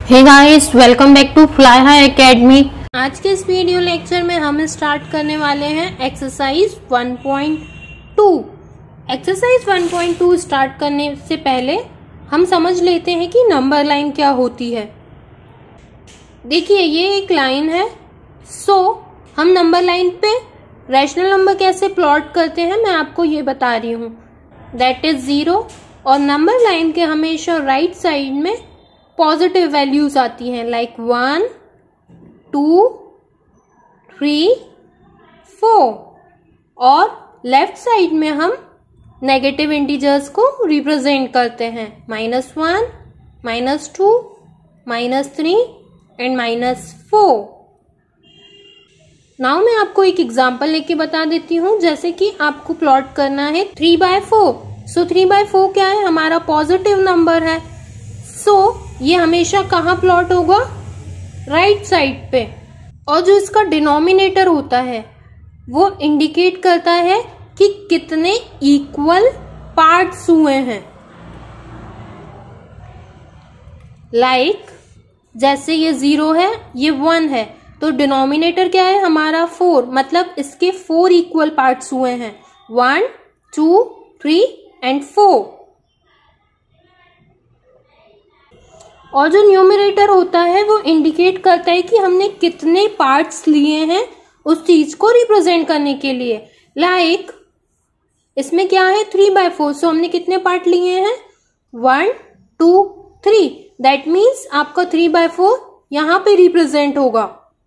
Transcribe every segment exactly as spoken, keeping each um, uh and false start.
Hey guys, welcome back to Fly High Academy. आज के इस वीडियो लेक्चर में हम स्टार्ट करने वाले हैं exercise one point two. Exercise one point two start करने से पहले हम समझ लेते हैं कि नंबर लाइन क्या होती है। देखिए, ये एक लाइन है। सो so, हम नंबर लाइन पे रैशनल नंबर कैसे प्लॉट करते हैं मैं आपको ये बता रही हूँ। That is zero. और नंबर लाइन के हमेशा राइट साइड में पॉजिटिव वैल्यूज आती हैं, like one, two, three, four. और लेफ्ट साइड में हम नेगेटिव इंटीजर्स को रिप्रेजेंट करते हैं, minus one, minus two, minus three and minus four. Now मैं आपको एक एग्जांपल लेके बता देती हूँ। जैसे कि आपको प्लॉट करना है three by four. So three by four क्या है? हमारा पॉजिटिव नंबर है। सो so, ये हमेशा कहाँ प्लॉट होगा? राइट साइड पे। और जो इसका डिनोमिनेटर होता है वो इंडिकेट करता है कि कितने इक्वल पार्ट्स हुए हैं। लाइक like, जैसे ये जीरो है, ये वन है, तो डिनोमिनेटर क्या है हमारा? फोर। मतलब इसके फोर इक्वल पार्ट्स हुए हैं, one, two, three and four. और जो न्यूमरेटर होता है वो इंडिकेट करता है कि हमने कितने पार्ट्स लिए हैं उस चीज को रिप्रेजेंट करने के लिए। लाइक like, इसमें क्या है? Three by four. सो हमने कितने पार्ट लिए हैं? One, two, three. That means आपका थ्री बाय फोर यहां पे रिप्रेजेंट होगा।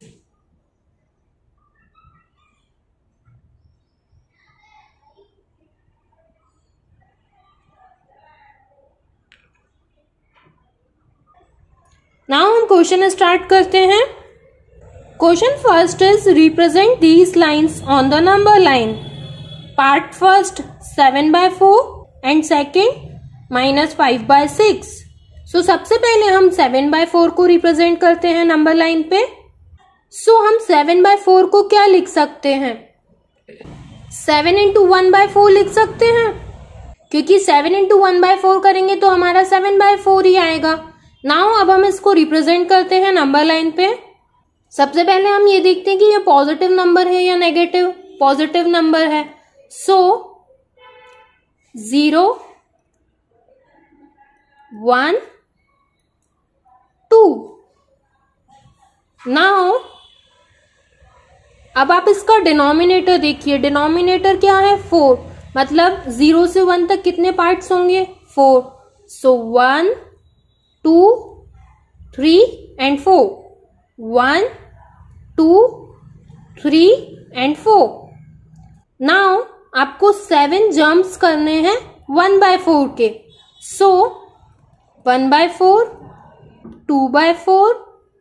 नाउ हम क्वेश्चन स्टार्ट करते हैं। Question first is represent these lines on the number line. Part first seven by four and second minus five by six. So सबसे पहले हम सेवन बाय फोर को रिप्रेजेंट करते हैं नंबर लाइन पे। सो so, हम सेवन बाय फोर को क्या लिख सकते हैं? Seven into one by four लिख सकते हैं, क्योंकि seven into one by four करेंगे तो हमारा सेवन बाय फोर ही आएगा। नाउ अब हम इसको रिप्रेजेंट करते हैं नंबर लाइन पे। सबसे पहले हम ये देखते हैं कि ये पॉजिटिव नंबर है या नेगेटिव। पॉजिटिव नंबर है। So zero, one, two. Now अब आप इसका डिनोमिनेटर देखिए। डिनोमिनेटर क्या है? फोर। मतलब जीरो से वन तक कितने पार्ट्स होंगे? Four. So one, two, three and four. One, two, three and four. Now आपको सेवन जंप्स करने हैं वन बाय फोर के। So one by four, two by four,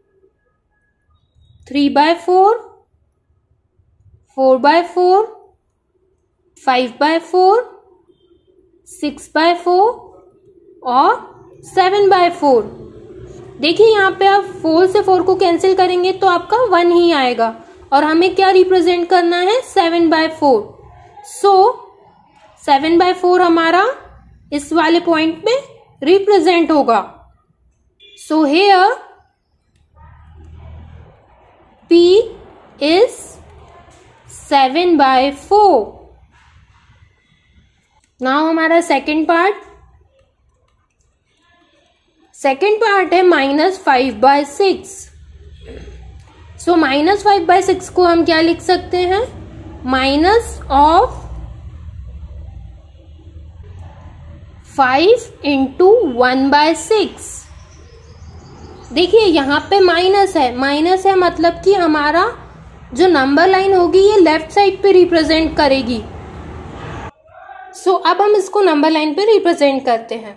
three by four, four by four, five by four, six by four और seven by four. देखिए यहाँ पे आप four से फोर को कैंसिल करेंगे तो आपका वन ही आएगा, और हमें क्या रिप्रेजेंट करना है? Seven by four. So seven by four हमारा इस वाले पॉइंट पे रिप्रेजेंट होगा। So here P is seven by four. Now हमारा सेकेंड पार्ट। सेकेंड पार्ट है minus five by six. So minus five by six को हम क्या लिख सकते हैं? Minus of five into one by six. देखिए यहाँ पे माइनस है। माइनस है मतलब कि हमारा जो नंबर लाइन होगी ये लेफ्ट साइड पे रिप्रेजेंट करेगी। सो so, अब हम इसको नंबर लाइन पे रिप्रेजेंट करते हैं।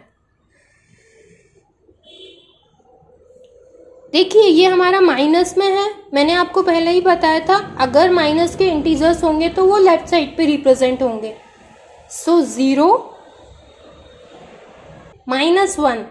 देखिए ये हमारा माइनस में है। मैंने आपको पहले ही बताया था, अगर माइनस के इंटीजर्स होंगे तो वो लेफ्ट साइड पे रिप्रेजेंट होंगे। So zero, minus one.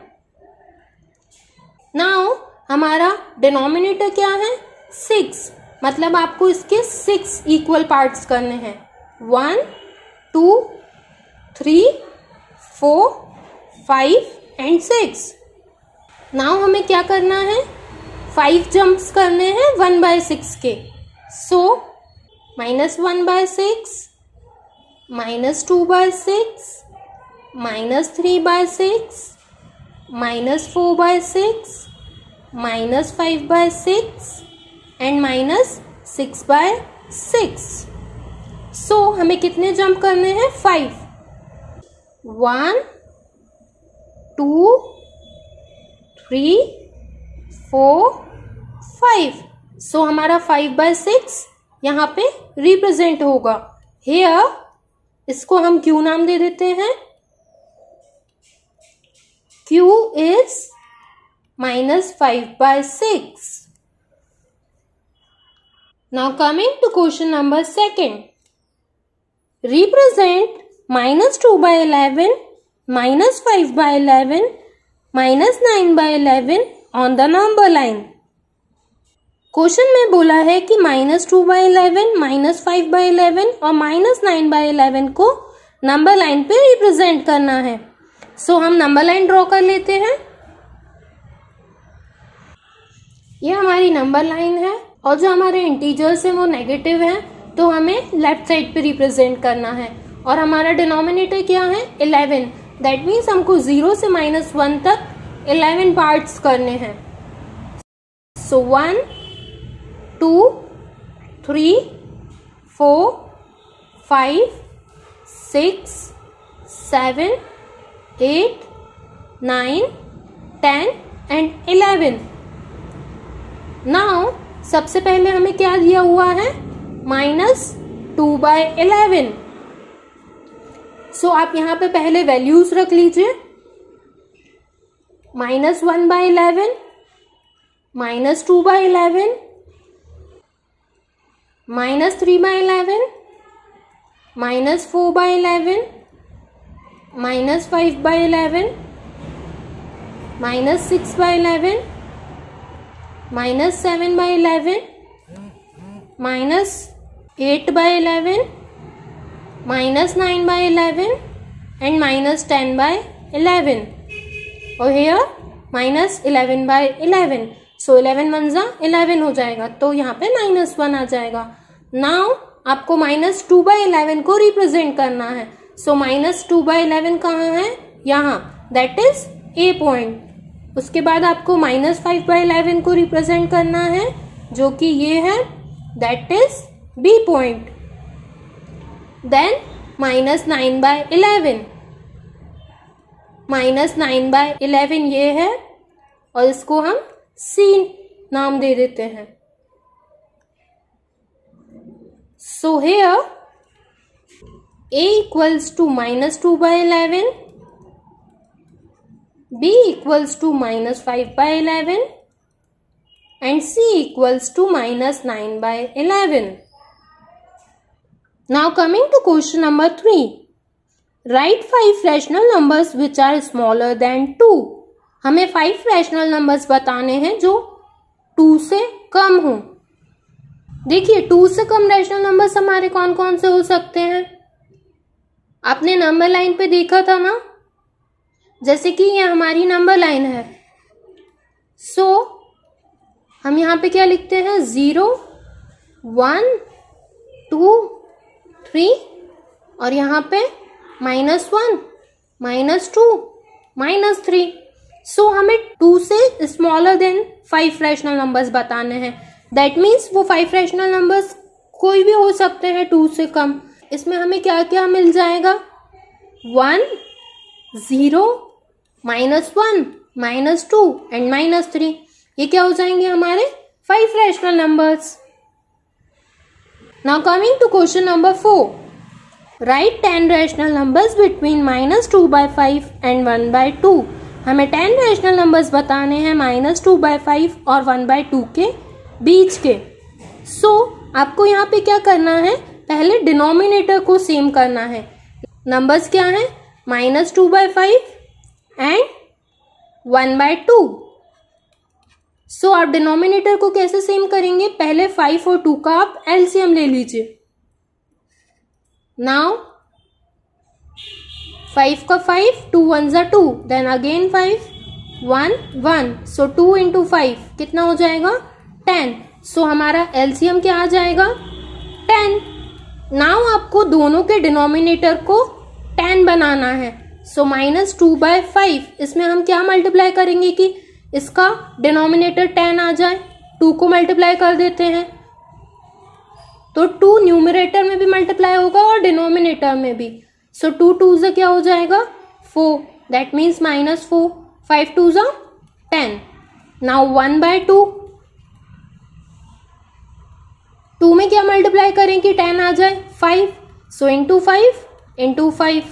Now हमारा डिनोमिनेटर क्या है? सिक्स। मतलब आपको इसके सिक्स इक्वल पार्ट्स करने हैं, one, two, three, four, five and six. Now हमें क्या करना है, फाइव जंप्स करने हैं वन बाय सिक्स के। So minus one by six, minus two by six, minus three by six, minus four by six, minus five by six and minus six by six. So हमें कितने jump करने हैं, five. One, two, three, four, five. So हमारा five by six यहाँ पे represent होगा। Hair इसको हम क्यू नाम दे देते हैं। Q is minus five by six. Now coming to question number second. Represent minus two by eleven, minus five by eleven, minus nine by eleven on the number line. Question में बोला है कि minus two by eleven, minus five by eleven और minus nine by eleven को number line पे represent करना है। So so, हम नंबर लाइन ड्रॉ कर लेते हैं। ये हमारी नंबर लाइन है और जो हमारे इंटीजर्स हैं वो नेगेटिव हैं, तो हमें लेफ्ट साइड पे रिप्रेजेंट करना है। और हमारा डिनोमिनेटर क्या है, इलेवन। दैट मीन्स हमको जीरो से माइनस वन तक इलेवन पार्ट्स करने हैं। So one, two, three, four, five, six, seven, eight, nine, ten and eleven. Now सबसे पहले हमें क्या दिया हुआ है, minus two by eleven. So आप यहां पे पहले वैल्यूज रख लीजिए। Minus one by eleven, minus two by eleven, minus three by eleven, minus four by eleven, minus five by eleven, minus six by eleven, minus seven by eleven, minus eight by eleven, minus nine by eleven and minus ten by eleven और here minus eleven by eleven. So eleven one जा eleven हो जाएगा, तो यहाँ पे minus one आ जाएगा। Now आपको minus two by eleven को रिप्रेजेंट करना है। So minus two by eleven कहाँ है, यहाँ, दैट इज ए पॉइंट। उसके बाद आपको माइनस फाइव बाई इलेवन को रिप्रेजेंट करना है, जो कि ये है, that is B point. Then minus nine by eleven, minus nine by eleven ये है और इसको हम सी नाम दे देते हैं। So here A equals to minus two by eleven, B equals to minus five by eleven and C equals to minus nine by eleven. Now coming to question number three. Write five rational numbers which are smaller than two. हमें five rational numbers बताने हैं जो two से कम हों। देखिए two से कम rational numbers हमारे कौन कौन से हो सकते हैं, आपने नंबर लाइन पे देखा था ना, जैसे कि ये हमारी नंबर लाइन है। सो so, हम यहाँ पे क्या लिखते हैं, जीरो, वन, टू, थ्री और यहाँ पे minus one, minus two, minus three. So हमें टू से smaller than five rational numbers बताने हैं। दैट मीन्स वो फाइव रैशनल नंबर्स कोई भी हो सकते हैं टू से कम। इसमें हमें क्या क्या मिल जाएगा, one, zero, minus one, minus two and minus three. ये क्या हो जाएंगे हमारे five rational numbers. Now coming to question number four. Write ten rational numbers between minus two by five and one by two. हमें ten rational numbers बताने हैं minus two by five और one by two के बीच के। So so, आपको यहाँ पे क्या करना है, पहले डिनोमिनेटर को सेम करना है। नंबर्स क्या है, minus two by five and one by two. So आप डिनोमिनेटर को कैसे सेम करेंगे, पहले फाइव और टू का आप एलसीएम ले लीजिए। नाउ फाइव का फाइव, टू वन जा two, then again five, one one, so two into five कितना हो जाएगा? टेन। सो हमारा एलसीएम क्या आ जाएगा? टेन। नाउ आपको दोनों के डिनोमिनेटर को टेन बनाना है। So minus two by five, इसमें हम क्या मल्टीप्लाई करेंगे कि इसका डिनोमिनेटर टेन आ जाए? टू को मल्टीप्लाई कर देते हैं, तो टू न्यूमरेटर में भी मल्टीप्लाई होगा और डिनोमिनेटर में भी। सो टू टू से क्या हो जाएगा? Four, that means minus four. Five two जा ten. Now one by two, two में क्या मल्टीप्लाई करें कि टेन आ जाए? Five. So into five into five,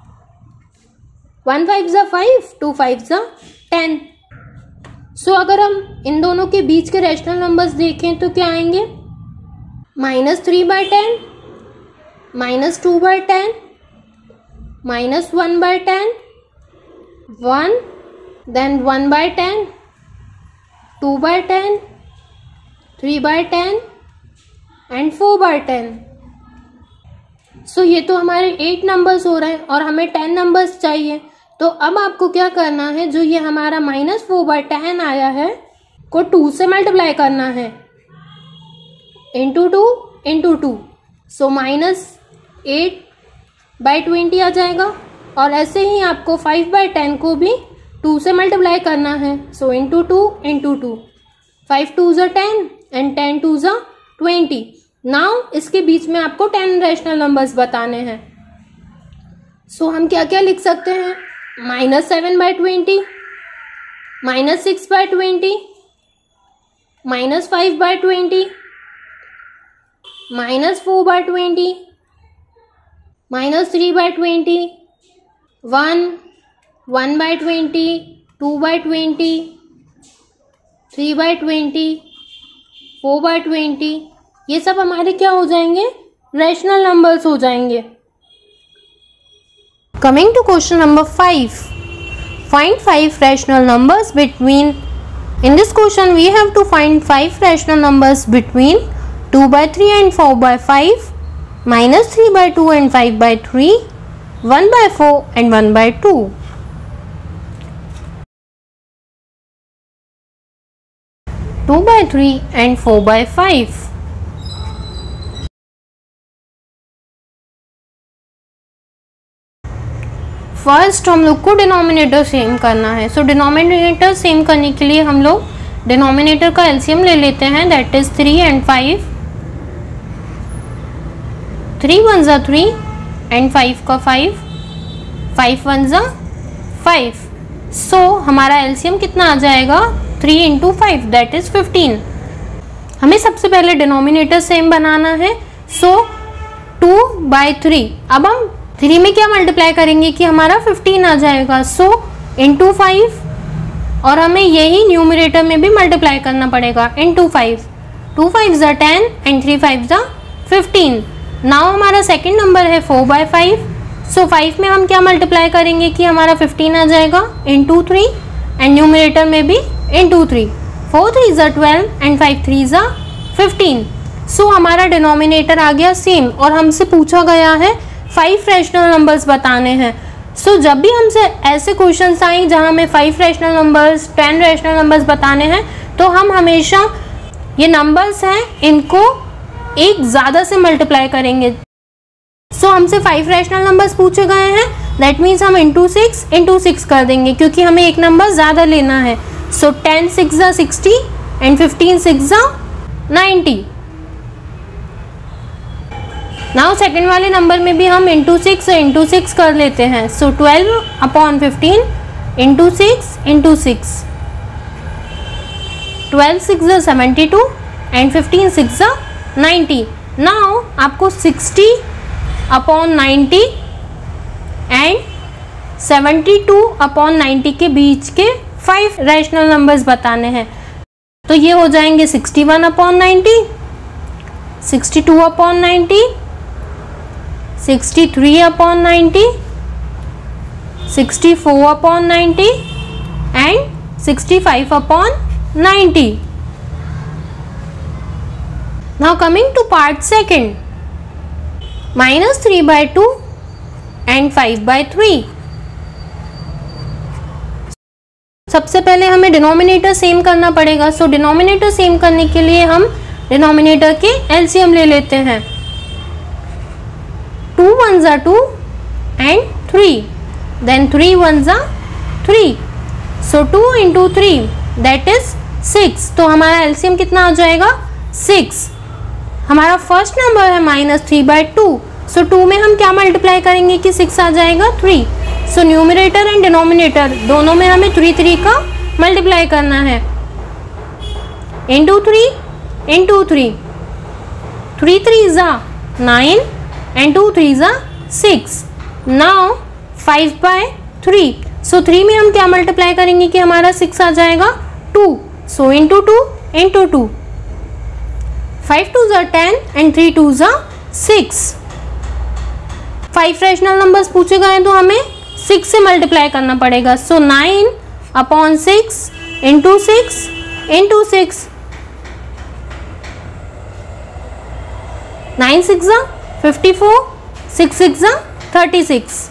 one five जा फाइव, टू फाइव जा टेन। सो अगर हम इन दोनों के बीच के रैशनल नंबर्स देखें तो क्या आएंगे? Minus three by ten, minus two by ten, minus one by ten, one, then one by ten, two by ten, three by ten and four by ten. So ये तो हमारे एट नंबर्स हो रहे हैं और हमें टेन नंबर्स चाहिए। तो अब आपको क्या करना है, जो ये हमारा माइनस फोर बाय टेन आया है को टू से मल्टीप्लाई करना है, into two into two. So minus eight by twenty आ जाएगा। और ऐसे ही आपको फाइव बाई टेन को भी टू से मल्टीप्लाई करना है। So into two into two, five two ज़ा टेन एंड टेन टू ज़ा ट्वेंटी। नाउ इसके बीच में आपको टेन रैशनल नंबर्स बताने हैं। सो so, हम क्या क्या लिख सकते हैं? Minus seven by twenty, minus six by twenty, minus five by twenty, minus four by twenty, minus three by twenty, one, one by twenty, two by twenty, three by twenty, four by twenty. ये सब हमारे क्या हो जाएंगे? Rational numbers हो जाएंगे। Coming to question number five, find five rational numbers between. In this question we have to find five rational numbers between two by three and four by five, minus three by two and five by three, one by four and one by two. Two by three and four by five. First हम लोग को denominator same करना है। सो denominator same करने के लिए हम लोग डिनोमिनेटर का एलसीएम ले लेते हैं, that is three and five. Three one ज़ा थ्री एंड फाइव का फाइव, फाइव वन ज़ा फाइव। सो हमारा एलसीएम कितना आ जाएगा? Three into five, that is fifteen. हमें सबसे पहले डिनोमिनेटर सेम बनाना है। सो टू बाई थ्री, अब हम थ्री में क्या मल्टीप्लाई करेंगे कि हमारा फिफ्टीन आ जाएगा। सो इंटू फाइव, और हमें यही न्यूमरेटर में भी मल्टीप्लाई करना पड़ेगा, इंटू फाइव। टू फाइव ज़ा टेन एंड थ्री फाइव ज़ा फिफ्टीन। नाउ हमारा सेकेंड नंबर है four by five. So five में हम क्या मल्टीप्लाई करेंगे कि हमारा फिफ्टीन आ जाएगा, इंटू थ्री, एंड न्यूमरेटर में भी इंटू थ्री। फोर थ्री ज़ा ट्वेल्व एंड फाइव थ्री ज़ा फिफ्टीन। सो हमारा डिनोमिनेटर आ गया सेम, और हमसे पूछा गया है फाइव रैशनल नंबर्स बताने हैं। सो so, जब भी हमसे ऐसे क्वेश्चंस आए जहां हमें five rational numbers, ten rational numbers बताने हैं, तो हम हमेशा ये नंबर्स हैं इनको एक ज़्यादा से मल्टीप्लाई करेंगे। सो so, हमसे फाइव रैशनल नंबर्स पूछे गए हैं, दैट मीन्स हम इंटू सिक्स इंटू सिक्स कर देंगे, क्योंकि हमें एक नंबर ज़्यादा लेना है। सो टेन सिक्स ज़ा सिक्सटी एंड फिफ्टीन सिक्स ज़ा नाइन्टी। नाउ सेकेंड वाले नंबर में भी हम इंटू सिक्स इंटू सिक्स कर लेते हैं। So twelve upon fifteen into six into six, twelve six ज़ा seventy two and fifteen six ज़ा नाइन्टी। नाउ आपको sixty upon ninety and seventy two upon ninety के बीच के फाइव रैशनल नंबर्स बताने हैं। तो ये हो जाएंगे sixty one upon ninety, sixty two upon ninety, sixty three upon ninety, sixty four upon ninety and sixty five upon ninety. Now coming to part second, minus three by two and five by three. सबसे पहले हमें denominator same करना पड़ेगा। सो denominator same करने के लिए हम denominator के एलसीएम ले लेते हैं। टू वन ज़ा two and three, then three one ज़ा three, so two into three that is six. तो हमारा एलसीएम कितना आ जाएगा? सिक्स। हमारा फर्स्ट नंबर है minus three by two, so two में हम क्या मल्टीप्लाई करेंगे कि सिक्स आ जाएगा? Three. So numerator and denominator दोनों में हमें थ्री थ्री का मल्टीप्लाई करना है। Into three into three, three three ज़ा नाइन एंड टू थ्री ज़ा six. Now five by three, so three में हम क्या मल्टीप्लाई करेंगे कि हमारा सिक्स आ जाएगा? Two. So into two into two, five two ज़ा टेन एंड थ्री टू ज़ा सिक्स। फाइव रैशनल नंबर्स पूछे गए तो हमें सिक्स से मल्टीप्लाई करना पड़ेगा। So nine upon six into six into six, nine six ज़ा फिफ्टी फोर, सिक्स सिक्स ज़ा thirty six,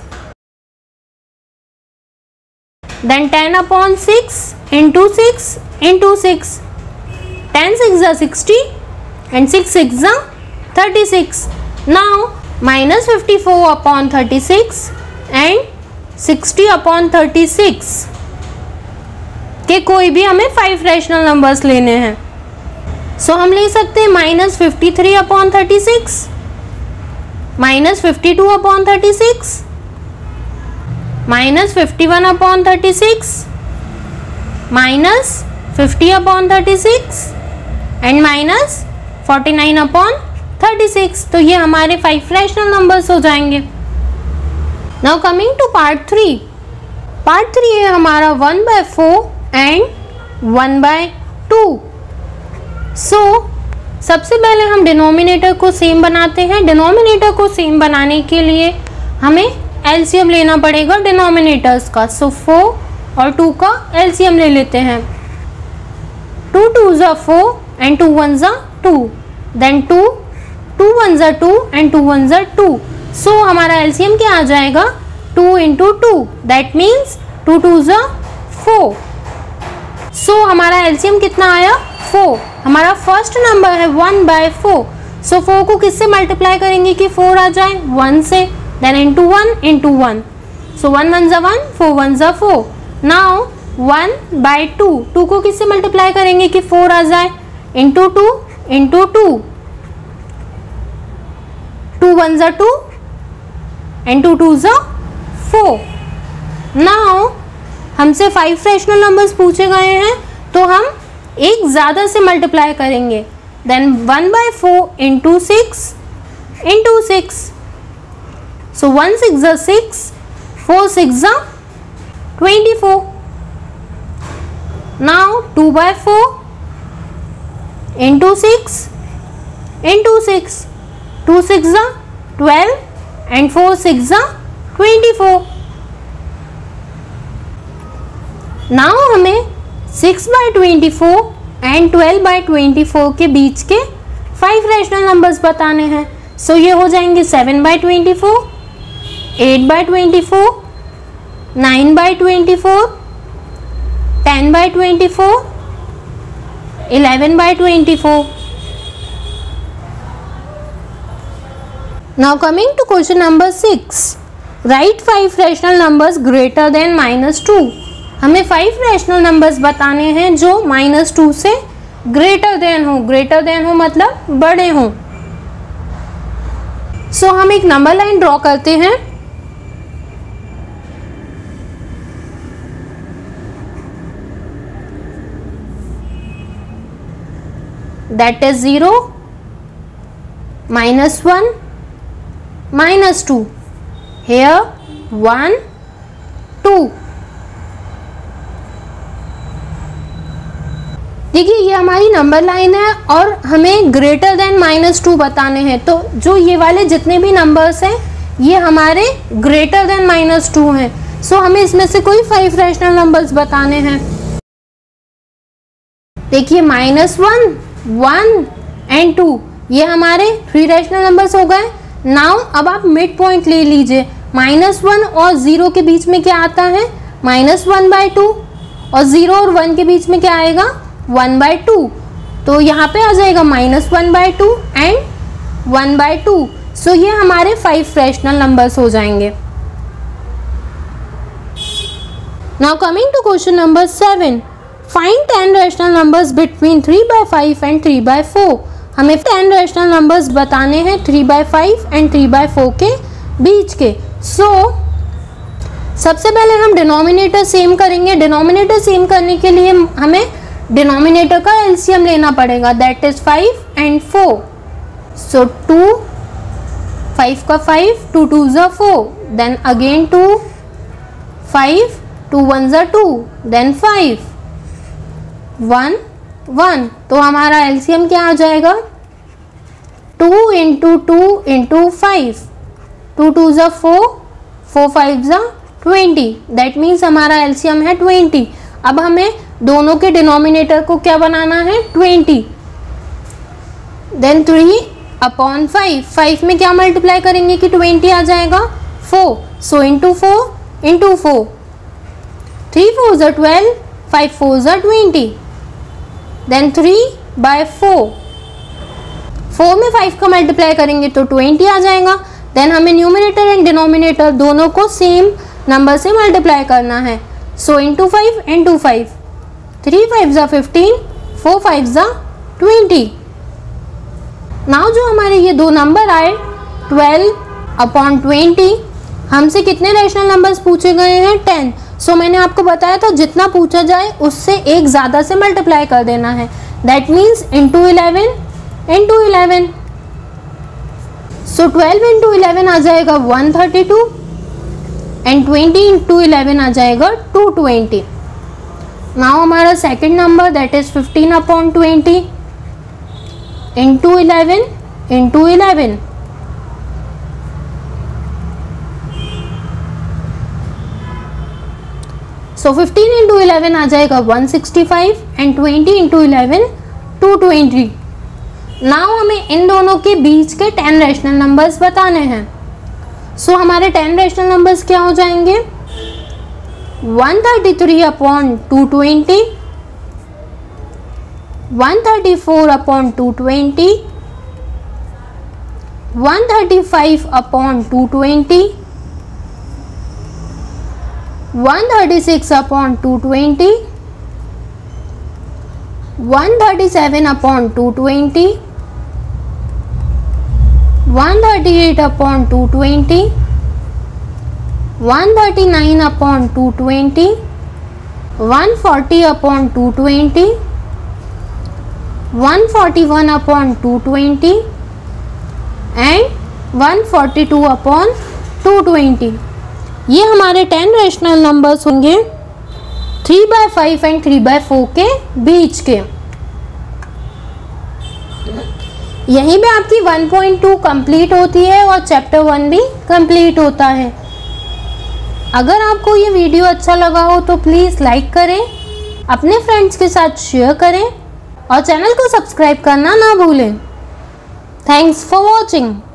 then ten upon six into six into six, ten six ज़ा सिक्सटी एंड सिक्स सिक्स ज़ा thirty six. Now minus fifty four upon thirty six and sixty upon thirty six के कोई भी हमें five rational numbers लेने हैं। So so, हम ले सकते हैं minus fifty three upon thirty six, minus fifty two upon thirty six, minus fifty one upon thirty six, minus fifty upon thirty six and minus forty nine upon thirty six. तो ये हमारे five rational numbers हो जाएंगे। Now coming to part three. Part three है हमारा one by four and one by two. So सबसे पहले हम डिनोमिनेटर को सेम बनाते हैं। डिनोमिनेटर को सेम बनाने के लिए हमें एलसीएम लेना पड़ेगा डिनोमिनेटर्स का। सो फोर और टू का एलसीएम ले लेते हैं। टू टू ज़ा फोर एंड टू वन ज़ा two, then two, two one ज़ा टू एंड टू वन ज़ा टू। सो हमारा एलसीएम क्या आ जाएगा? Two into two, that means two two ज़ा फोर। सो हमारा एलसीएम कितना आया? फोर। हमारा फर्स्ट नंबर है one by four. So four को किससे मल्टीप्लाई करेंगे कि फोर आ जाए? वन से, then into one into one. So one one ज़ा वन, फोर वन ज़ा four. Now one by two, two को किससे मल्टीप्लाई करेंगे कि फोर आ जाए? Into two into two, two one ज़ा टू एंड टू टू ज़ा फोर। नाउ हमसे फाइव रैशनल नंबर्स पूछे गए हैं तो हम एक ज़्यादा से मल्टीप्लाई करेंगे। Then one by four into six into six, so one six ज़ा सिक्स, फोर सिक्स ज़ा twenty four. Now two by four into six into six, two six ज़ा ट्वेल्व एंड फोर सिक्स ज़ा twenty four. Now हमें six by twenty four and twelve by twenty four के बीच के five rational numbers बताने हैं। So so, ये हो जाएंगे seven by twenty four, eight by twenty four, nine by twenty four, ten by twenty four, eleven by twenty four. Now coming to question number six, write five rational numbers greater than minus two. हमें five rational numbers बताने हैं जो minus two से greater than हो। Greater than हो मतलब बड़े हों। सो so, हम एक नंबर लाइन ड्रॉ करते हैं। That is zero, minus one, minus two, here one, two. देखिए ये हमारी नंबर लाइन है और हमें ग्रेटर देन माइनस टू बताने हैं। तो जो ये वाले जितने भी नंबर्स हैं ये हमारे ग्रेटर देन माइनस टू हैं। सो हमें इसमें से कोई फाइव रैशनल नंबर्स बताने हैं। देखिए minus one, one and two ये हमारे थ्री रैशनल नंबर्स हो गए। नाउ अब आप मिड पॉइंट ले लीजिए। माइनस वन और जीरो के बीच में क्या आता है? माइनस वन बाय टू और ज़ीरो और वन के बीच में क्या आएगा, वन बाई टू, तो यहाँ पे आ जाएगा minus one by two and one by two. So ये हमारे फाइव रैशनल नंबर्स हो जाएंगे। Now coming to question number seven, find ten rational numbers between three by five and three by four. हमें टेन रैशनल नंबर्स बताने हैं three by five and three by four के बीच के। So so, सबसे पहले हम डिनोमिनेटर सेम करेंगे। डिनोमिनेटर सेम करने के लिए हमें डिनोमिनेटर का एलसीएम लेना पड़ेगा, that is five and four. So two, five का फाइव, टू टू ज़ा four, then again two, five, two one ज़ा two, then five, one one. तो हमारा एलसीएम क्या आ जाएगा, two into two into five, two two ज़ा four, four five ज़ा ट्वेंटी, दैट मीन्स हमारा एलसीएम है ट्वेंटी। अब हमें दोनों के डिनोमिनेटर को क्या बनाना है, twenty. Then three upon five, five में क्या मल्टीप्लाई करेंगे कि ट्वेंटी आ जाएगा, four, so into four into four, three four ज़ा ट्वेल्व, फाइव फोर ज़ा twenty, then three by four, four में फाइव का मल्टीप्लाई करेंगे तो ट्वेंटी आ जाएगा। देन हमें न्यूमिनेटर एंड डिनोमिनेटर दोनों को सेम नंबर से मल्टीप्लाई करना है, so into five into five, three five ज़ा फिफ्टीन, फोर फाइव ज़ा ट्वेंटी। नाउ जो हमारे ये दो नंबर आए ट्वेल्व अपॉन ट्वेंटी, हमसे कितने रैशनल नंबर्स पूछे गए हैं, टेन। सो so, मैंने आपको बताया था जितना पूछा जाए उससे एक ज़्यादा से मल्टीप्लाई कर देना है, that means into eleven into eleven. So twelve into eleven आ जाएगा one thirty two and twenty into eleven आ जाएगा टू ट्वेंटी। नाउ हमारा second number that is fifteen upon twenty into eleven into eleven, so fifteen into eleven आ जाएगा one sixty five and twenty into eleven two twenty. Now हमें इन दोनों के बीच के टेन रैशनल नंबर्स बताने हैं। सो so, हमारे टेन रैशनल नंबर्स क्या हो जाएंगे, one thirty three upon two twenty, one thirty four upon two twenty, one thirty five upon two twenty, one thirty six upon two twenty, one thirty seven upon two twenty, one thirty eight upon two twenty, one thirty nine upon two twenty, one forty upon two twenty, one forty one upon two twenty and one forty two upon two twenty. ये हमारे ten rational numbers होंगे three by five and three by four के बीच के। यहीं पे आपकी one point to complete होती है और चैप्टर वन भी कंप्लीट होता है। अगर आपको ये वीडियो अच्छा लगा हो तो प्लीज़ लाइक करें, अपने फ्रेंड्स के साथ शेयर करें और चैनल को सब्सक्राइब करना ना भूलें। Thanks for watching.